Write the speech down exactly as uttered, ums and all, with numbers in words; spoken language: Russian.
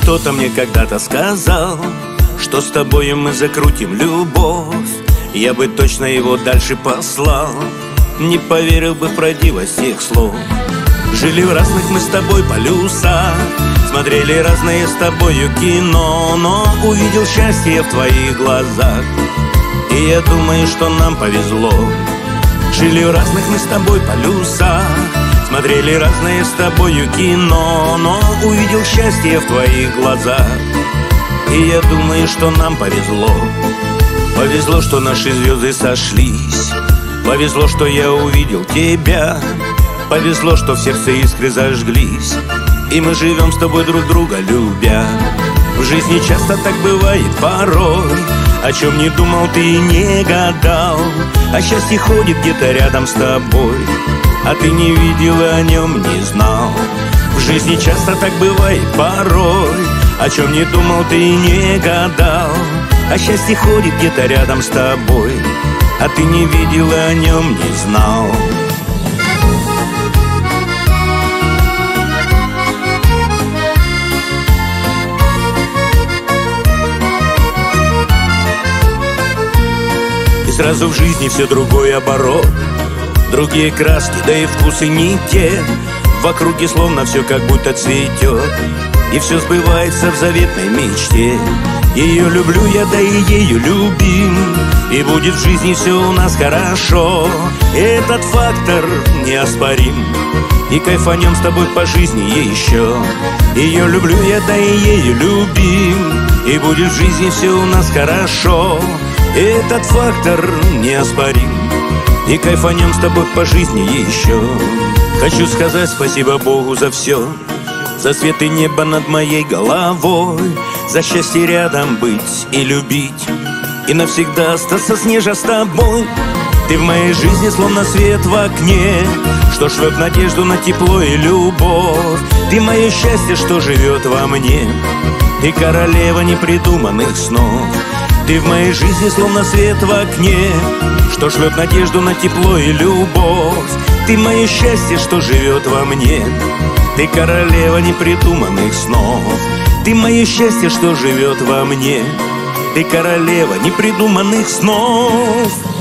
Кто-то мне когда-то сказал, что с тобою мы закрутим любовь. Я бы точно его дальше послал, не поверил бы в правдивость их слов. Жили в разных мы с тобой полюсах, смотрели разные с тобою кино, но увидел счастье в твоих глазах, и я думаю, что нам повезло. Жили в разных мы с тобой полюсах, смотрели разные с тобою кино, но увидел счастье в твоих глазах, и я думаю, что нам повезло. Повезло, что наши звезды сошлись, повезло, что я увидел тебя, повезло, что в сердце искры зажглись, и мы живем с тобой друг друга любя. В жизни часто так бывает порой, о чем не думал ты и не гадал, а счастье ходит где-то рядом с тобой, а ты не видел и о нем не знал. В жизни часто так бывает порой, о чем не думал ты и не гадал, а счастье ходит где-то рядом с тобой, а ты не видел и о нем не знал. И сразу в жизни все другой оборот, другие краски, да и вкусы не те. В округе словно все как будто цветет, и все сбывается в заветной мечте. Ее люблю я, да и ею любим, и будет в жизни все у нас хорошо. Этот фактор неоспорим, и кайфанем с тобой по жизни еще. Ее люблю я, да и ею любим, и будет в жизни все у нас хорошо. Этот фактор неоспорим, и кайфанем с тобой по жизни еще. Хочу сказать спасибо Богу за все, за свет и небо над моей головой, за счастье рядом быть и любить, и навсегда остаться снежа с тобой. Ты в моей жизни словно свет в окне, что шлет надежду на тепло и любовь. Ты мое счастье, что живет во мне, ты королева непридуманных снов. Ты в моей жизни словно свет в окне, что шлет надежду на тепло и любовь. Ты мое счастье, что живет во мне, ты королева непридуманных снов. Ты мое счастье, что живет во мне, ты королева непридуманных снов.